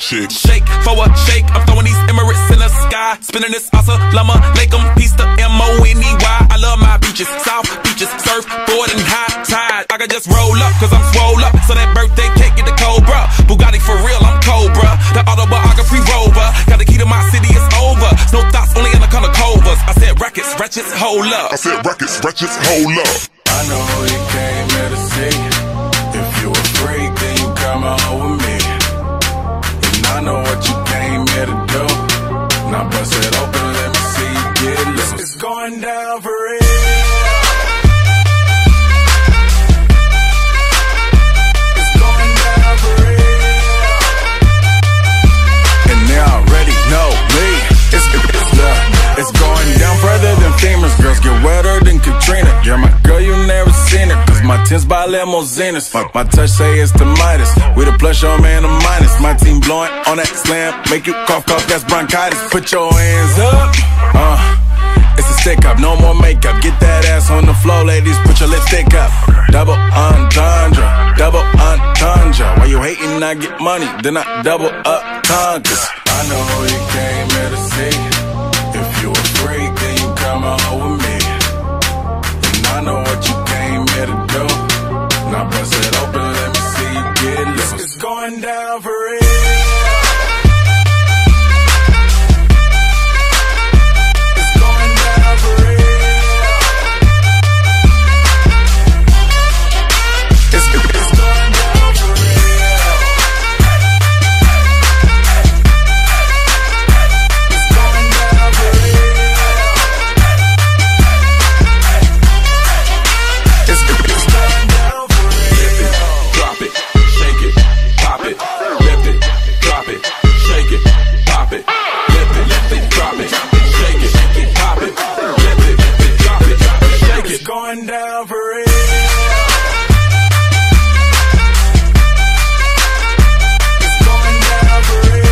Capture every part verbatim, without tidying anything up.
chick. Shake for a shake, I'm throwing these Emirates in the sky. Spinning this Assalamu alaikum, peace to M O N E Y. I love my beaches, south beaches, surfboard and high tide. I can just roll up, cause I'm swole up. So that birthday cake get the Cobra. Bugatti for real, I'm Cobra. The autobiography rover. Got the key to my city, it's over. No thoughts, only in the color covers. I said rackets, wretches, hold up. I said rackets, wretches, hold up. I know who you came here to see. If you a freak, then you come on with me. And I know what you came here to do. Now bust it open, let me see you get loose. It's going down for real. It's going down for real. And they already know me. It's, it's, uh, it's going down further than famous. Girls get wetter than Katrina. You're my girl, you never seen it. Cause my tins by limousines. My, my touch say it's the Midas. We the plus, your man, a minus. My team blowing on that slam. Make you cough, cough, that's bronchitis. Put your hands up. Uh, it's a stick up, no more makeup. Get that ass on the floor, ladies. Put your lipstick up. Double entendre, double entendre. While you hating, I get money. Then I double up conquers. I know who you came here to see. If you a freak, then you come on with me. And I know what you came here to do. Now bust it open, let me see you get loose. It's going down for real. It's going down for real. It's, it's going down for real. It's going down for real. It's, it's going down for real. Drop it, shake it, pop it, lift it, drop it, shake it, pop it, lift it, lift it, drop it, shake it, pop it, lift it, drop it, shake it. It's going down for real. It's going down for real.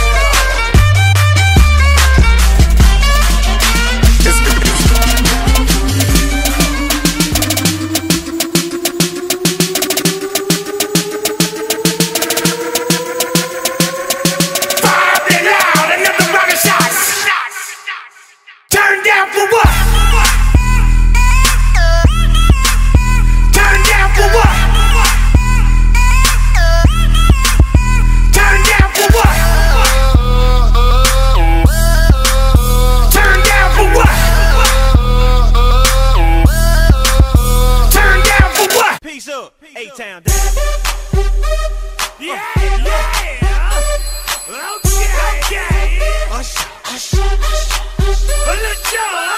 It's, it's going down for Five it out, another rocket shots. Turn down for what? Turn down for what? Turn down for what? Turn down for what? Turn down for what? Peace up, A-Town. Yeah, yeah. Okay, okay. Hush, hush, hush. Let's go.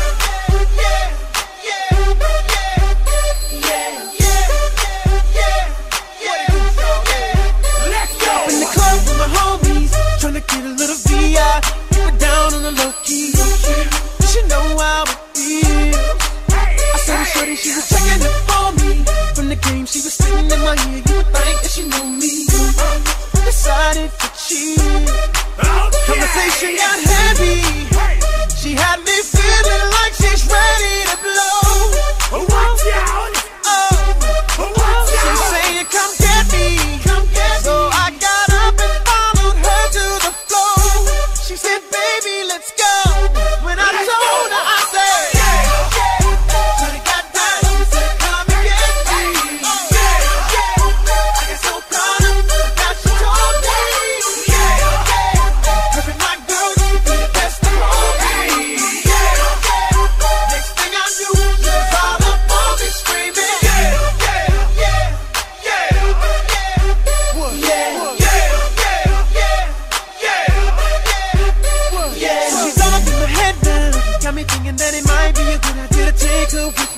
Let's go. In the club with my homies, tryna get a little V I. Keep it down on the low key. You should know how it feels. I saw the shorty, she was checking it for me. From the game, she was sitting in my ear. You would think that she knew me. Decided to cheat. Conversation got heavy. She had me feeling like she's ready to blow. Watch out. Oh, Watch she's out. saying, come get me. Come get me. So I got up and followed her to the floor. She said, baby, let's go. When I told her, I said, shorty got down, she said, come and get me. I get so proud of her, now she told me. Perfect my girl, you be the best of all me. Next thing I knew, she was all up on me screaming. What? She's all up in my head now, got me thinking that it might be a good idea to take her with